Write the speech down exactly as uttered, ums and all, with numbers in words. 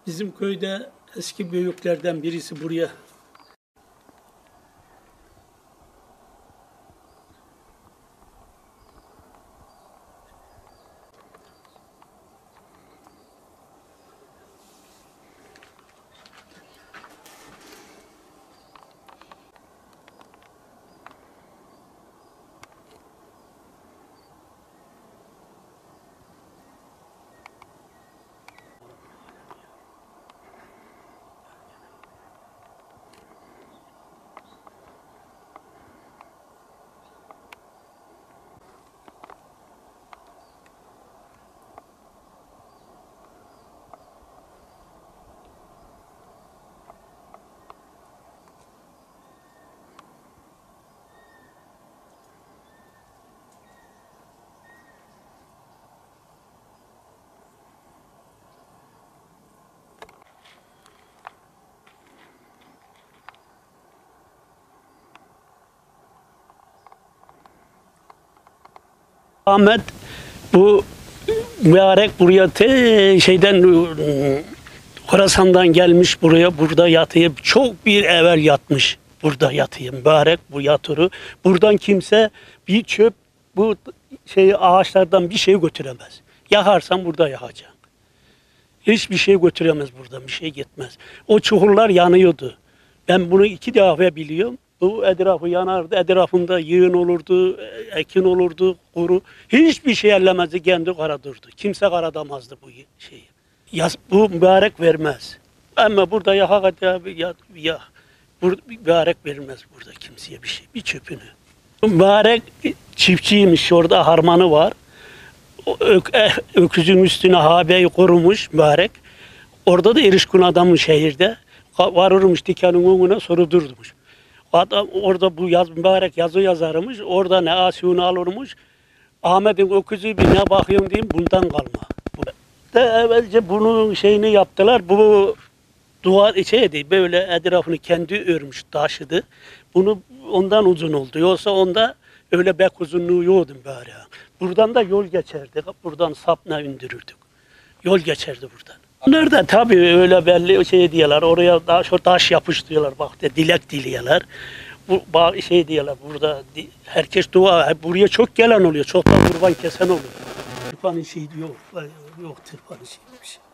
Bizim köyde eski büyüklerden birisi buraya Ahmet bu mübarek buraya te şeyden Horasan'dan gelmiş buraya, burada yatayım. Çok bir evvel yatmış burada yatayım. Mübarek bu yatırı. Buradan kimse bir çöp bu şey ağaçlardan bir şey götüremez. Yakarsan burada yakacaksın. Hiçbir şey götüremez buradan, bir şey gitmez. O çukurlar yanıyordu. Ben bunu iki defa biliyorum. Bu etrafı yanardı, etrafında yığın olurdu, ekin olurdu, kuru. Hiçbir şey ellemezdi, kendi karadırdı. Kimse karadamazdı bu şeyi. Yaz, bu mübarek vermez. Ama burada yakak ya, ya, mübarek vermez burada kimseye bir şey, bir çöpünü. Mübarek çiftçiymiş, orada harmanı var. Ök, öküzün üstüne habeyi korumuş mübarek. Orada da erişkin adamın şehirde. Varırmış dikenin önüne soru durdurmuş. Adam orada bu yaz mübarek yazı yazarmış. Orada ne asiyonu alırmış. Ahmet'in öküzü bir ne bakıyorum diyeyim bundan kalma. De evvelce bunun şeyini yaptılar. Bu duvar şeydi böyle etrafını kendi örmüş taşıdı. Bunu ondan uzun oldu. Yoksa onda öyle bek uzunluğu yoktu bari. Buradan da yol geçerdi. Buradan sapla indirirdik. Yol geçerdi buradan. Onlar da tabii öyle belli şey diyorlar. Oraya taş, taş yapıştırıyorlar. Bak de dilek diliyorlar. Bu şey diyorlar burada herkes dua. Buraya çok gelen oluyor. Çok da kurban kesen oluyor. Tırpanın şeyi yok. Yok tırpanın şeyi.